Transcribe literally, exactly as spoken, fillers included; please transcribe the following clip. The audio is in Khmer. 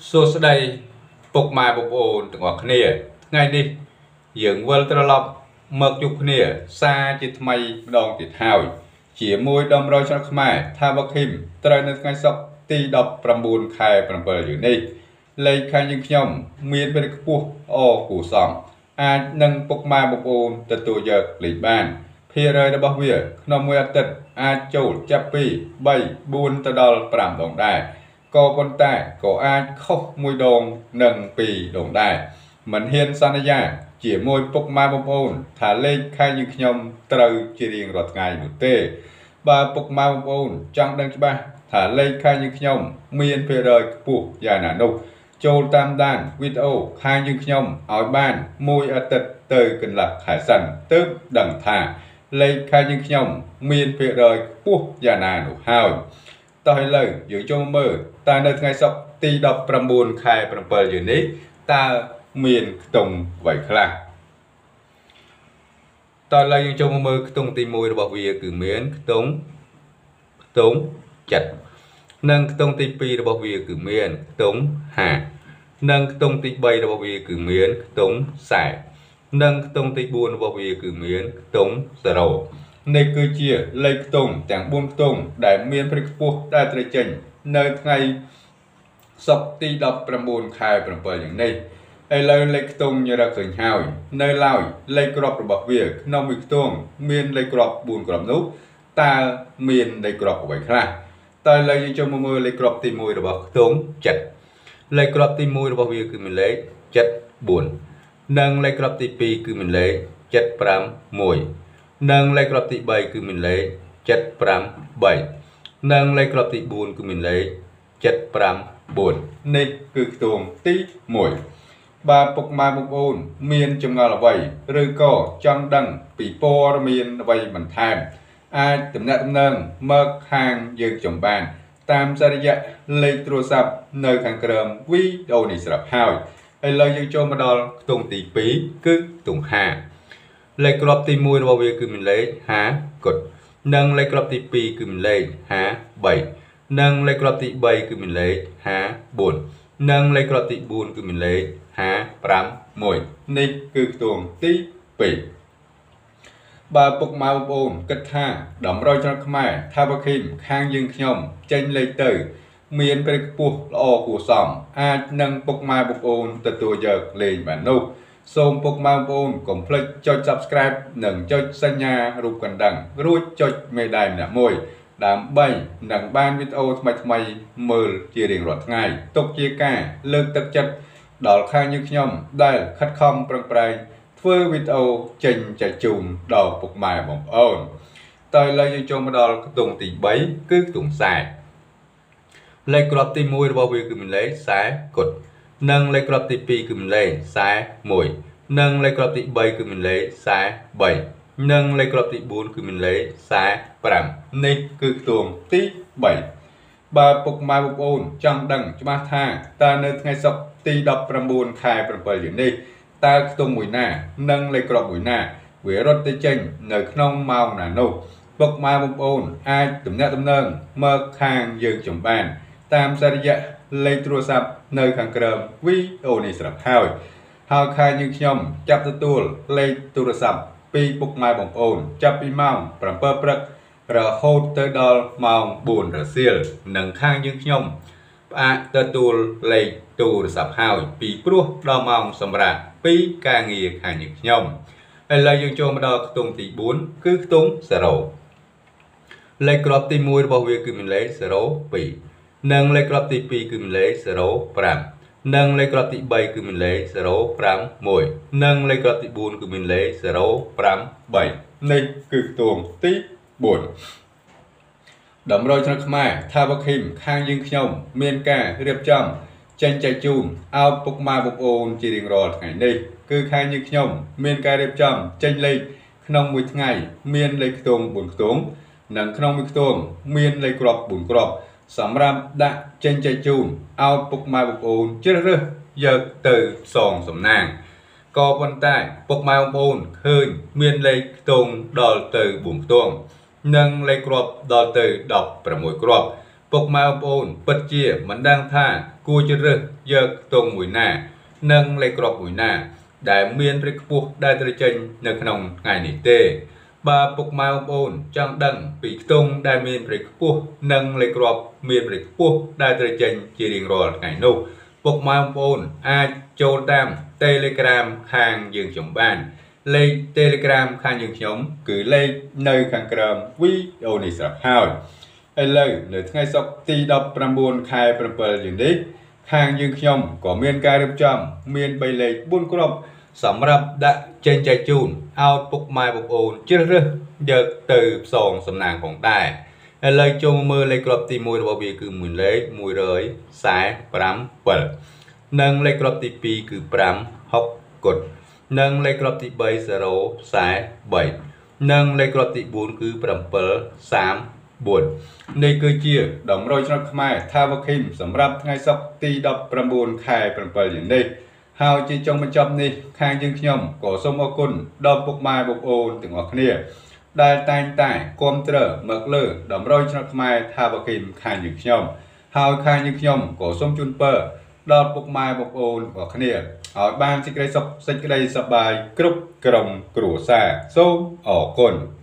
សួស្តីពុកម៉ែបងប្អូនទាំងអស់គ្នាថ្ងៃនេះយើងវិលត្រឡប់មកជួបគ្នាសារជាថ្មីម្ដងទៀតហើយជាមួយដំរយឆ្នាំខ្មែរថាវខឹមត្រូវនៅថ្ងៃសុក្រទីដប់ប្រាំបួនខែប្រាំពីរយូនេះលេខខាងយើងខ្ញុំមានពេលខ្ពស់អគូសំអាចនឹងពុកម៉ែបងប្អូនទទួលយកលេខបានភាគរយរបស់វាក្នុងមួយអាទិត្យអាចចូលចាប់ពីបី បួនទៅដល់ប្រាំដងដែរក៏ប៉ុន្តែក៏អាចខុសមួយដងនិងពីរដងដែរមិនហ៊ានសន្យាជាមួយពុកម៉ែបងប្អូនថាលេខខែយើងខ្ញុំត្រូវជារៀងរាល់ថ្ងៃនោះទេបើពុកម៉ែបងប្អូនចង់ដឹងច្បាស់ថាលេខខែយើងខ្ញុំមានភាគរយខ្ពស់យ៉ាងណានោះចូលតាមដានវីដេអូខែយើងខ្ញុំឲ្យបានមួយអាទិត្យទៅកន្លះខែសិនទើបដឹងថាលេខខែយើងខ្ញុំមានភាគរយខ្ពស់យ៉ាងណានោះហើយតោះឥឡូវយើងចូលមើលតើនៅថ្ងៃសុក្រទីដប់ប្រាំបួនខែប្រាំពីរយូនេះតើមានខ្ទង់អ្វីខ្លះតើឥឡូវយើងចូលមើលខ្ទង់ទីមួយរបស់វាគឺមានខ្ទង់ខ្ទង់ចិត្តនិងខ្ទង់ទីពីររបស់វាគឺមានខ្ទង់ហានិងខ្ទង់ទីបីរបស់វាគឺមានខ្ទង់ខ្សែនិងខ្ទង់ទីបួនរបស់វាគឺមានខ្ទង់សេរ៉ូនេះគឺជាលេខខ្ទង់ទាំងបួនខ្ទង់ដែលមានព្រឹកខ្ពស់ដែលត្រូវចេញនៅថ្ងៃសុក្រទីដប់ប្រាំបួនខែប្រាំពីរយ៉ាងនេះឥឡូវលេខខ្ទង់ញរកឃើញហើយនៅឡើយលេខគ្រាប់របស់វាក្នុងមួយខ្ទង់មានលេខគ្រាប់បួនគ្រាប់នោះតើមានលេខគ្រាប់អ្វីខ្លះតើឥឡូវយើងចូលមកមើលលេខគ្រាប់ទីមួយរបស់ខ្ទង់ចិត្តលេខគ្រាប់ទីមួយរបស់វាគឺមានលេខเจ็ด បួននិងលេខគ្រាប់ទីពីរគឺមានលេខเจ็ด ប្រាំ មួយនិងលេខគ្រាប់ទីបីគឺមានលេខเจ็ด ប្រាំ បីនិងលេខគ្រាប់ទីបួនគឺមានលេខเจ็ด ប្រាំ បួននេះគឺខ្ទង់ទីមួយបើពុកម៉ែបងប្អូនមានចម្ងល់អ្វីឬក៏ចង់ដឹងពីព័ត៌មានអ្វីបន្ថែមអាចទំនាក់ទំនងមកខាងយើងចំបានតាមសារៈលេខទូរស័ព្ទនៅខាងក្រោមវីដេអូនេះស្រាប់ហើយឥឡូវយើងចូលមកដល់ខ្ទង់ទីពីរគឺខ្ទង់ហាលេខគ្រាប់ទីមួយរបស់វាគឺមានលេខห้าគត់និងលេខគ្រាប់ទីពីរគឺមានលេខห้า បីនិងលេខគ្រាប់ទីបីគឺមានលេខห้า បួននិងលេខគ្រាប់ទីបួនគឺមានលេខห้า ប្រាំ មួយនេះគឺខ្ទង់ទីពីរបើពុកម៉ែបងប្អូនគិតថាតម្រូវឆ្នាំខ្មែរថាវខឹមខាងយើងខ្ញុំចេញលេខទៅមានព្រឹកខ្ពស់ល្អគួរសមអាចនឹងពុកម៉ែបងប្អូនទទួលយកលេងបាននោះសូមពុកម៉ែបងប្អូនកុំភ្លេចចុច Subscribe និងចុចសញ្ញារូបកណ្ដឹងរួចចុចមេដៃម្នាក់មួយដើម្បីនឹងបានវីដេអូថ្មីៗមើលជារៀងរាល់ថ្ងៃទុកជាការលើកទឹកចិត្តដល់ខាងយើងខ្ញុំដែលខិតខំប្រឹងប្រែងធ្វើវីដេអូចេញចែកជូនដល់ពុកម៉ែបងប្អូនតើឥឡូវយើងចូលមកដល់ខ្ទង់ទីបីគឺខ្ទង់ខ្សែលេខគ្រាប់ទីមួយរបស់វាគឺមានលេខខ្សែគត់និងលេខគ្រាប់ទីពីរគឺមានលេខខ្សែមួយនិងលេខគ្រាប់ទីបីគឺមានលេខខ្សែបីនិងលេខគ្រាប់ទីបួនគឺមានលេខខ្សែប្រាំនេះគឺខ្ទង់ទីបីបើពុកម៉ែបងប្អូនចង់ដឹងច្បាស់ថាតើនៅថ្ងៃសុក្រទីដប់ប្រាំបួនខែប្រាំពីរយូនេះតើខ្ទង់មួយណានិងលេខគ្រាប់មួយណាវារត់ទៅចេញនៅក្នុងម៉ោងណានោះពុកម៉ែបងប្អូនអាចទំនាក់ទំនងមកខាងយើងចំបានតាមសារៈលេខទូរស័ព្ទនៅខាងក្រោមវីដេអូនេះស្រាប់ហើយហើយខាងយើងខ្ញុំចាប់ទទួលលេខទូរស័ព្ទពីពុកម៉ែបងប្អូនចាប់ពីម៉ោងប្រាំពីរព្រឹករហូតទៅដល់ម៉ោងបួនរសៀលនិងខាងយើងខ្ញុំផ្អាកទទួលលេខទូរស័ព្ទហើយពីព្រោះដល់ម៉ោងសម្រាប់ពីការងារខាងយើងខ្ញុំឥឡូវយើងចូលមកដល់ខ្ទង់ទីបួនគឺខ្ទង់សេរ៉ូលេខគ្រាប់ទីមួយរបស់វាគឺមានលេខសេរ៉ូពីរនិងលេខគ្រាប់ទីពីរគឺមានលេខសេរ៉ូប្រាំនិងលេខគ្រាប់ទីបីគឺមានលេខសេរ៉ូប្រាំ មួយនិងលេខគ្រាប់ទីបួនគឺមានលេខសេរ៉ូប្រាំ បីនេះគឺខ្ទង់ទីបួនតម្រូវឆ្នាំខ្មែរថាវខឹមខាងយើងខ្ញុំមានការរៀបចំចេញចែកជូនឲ្យពុកម៉ែបងប្អូនជារៀងរាល់ថ្ងៃនេះគឺខាងយើងខ្ញុំមានការរៀបចំចេញលេខក្នុងមួយថ្ងៃមានលេខខ្ទង់បួនខ្ទង់និងក្នុងមួយខ្ទង់មានលេខគ្រាប់បួនគ្រាប់សម្រាប់ដាក់ចេញចែកជូនឲ្យពុកម៉ែបងប្អូនជ្រើសរើសយកទៅសងសំណាងក៏ប៉ុន្តែពុកម៉ែបងប្អូនឃើញមានលេខខ្ទង់ដល់ទៅបួនខ្ទង់និងលេខគ្រាប់ដល់ទៅដប់ប្រាំមួយគ្រាប់ពុកម៉ែបងប្អូនពិតជាមិនដឹងថាគួរជ្រើសយកខ្ទង់មួយណានិងលេខគ្រាប់មួយណាដែលមានរិទ្ធខ្ពស់ដែលត្រូវចេញនៅក្នុងថ្ងៃនេះទេបើពុកម៉ែបងប្អូនចង់ដឹងពីខ្ទង់ដែលមានរិទ្ធខ្ពស់និងលេខគ្រាប់មានរិទ្ធខ្ពស់ដែលត្រូវចេញជារៀងរាល់ថ្ងៃនោះពុកម៉ែបងប្អូនអាចចូលតាម Telegram ខាងយើងខ្ញុំបានលេខ Telegram ខាងយើងខ្ញុំគឺលេខនៅខាងក្រោមវីដេអូនេះស្រាប់ហើយឥឡូវនៅថ្ងៃសុក្រទីដប់ប្រាំបួនខែប្រាំពីរយើងនេះខាងយើងខ្ញុំក៏មានការរៀបចំមានបីលេខបួនគ្រាប់សម្រាប់ដាក់ចេញចែកជូនឲ្យពុកម៉ែបងប្អូនជ្រើសរើសយកទៅផ្សងសំណាងផងដែរឥឡូវចូលមើលលេខគ្រាប់ទីមួយរបស់វាគឺមួយលេខមួយរយសែប្រាំពីរនិងលេខគ្រាប់ទីពីរគឺប្រាំហុកគត់និងលេខគ្រាប់ទីបី សែបីនិងលេខគ្រាប់ទីបួនគឺប្រាំពីរសាមបួននេះគឺជាតម្រុយឆ្នាំខ្មែរថាវគិមសម្រាប់ថ្ងៃសុក្រទីដប់ប្រាំបួនខែប្រាំពីរយ៉ាងនេះហើយជាចុងបញ្ចប់នេះខាងយើងខ្ញុំក៏សូមអរគុណដល់ពុកម៉ែបងប្អូនទាំងអស់គ្នាដែលតែងតែគាំទ្រមកលើតម្រុយឆ្នាំខ្មែរថាវគិមខាងយើងខ្ញុំហើយខាងយើងខ្ញុំក៏សូមជូនពរដល់ពុកម៉ែបងប្អូនទាំងអស់គ្នាឲ្យបានសេចក្តីសុខសេចក្តីសប្បាយគ្រប់ក្រុមគ្រួសារសូមអរគុណ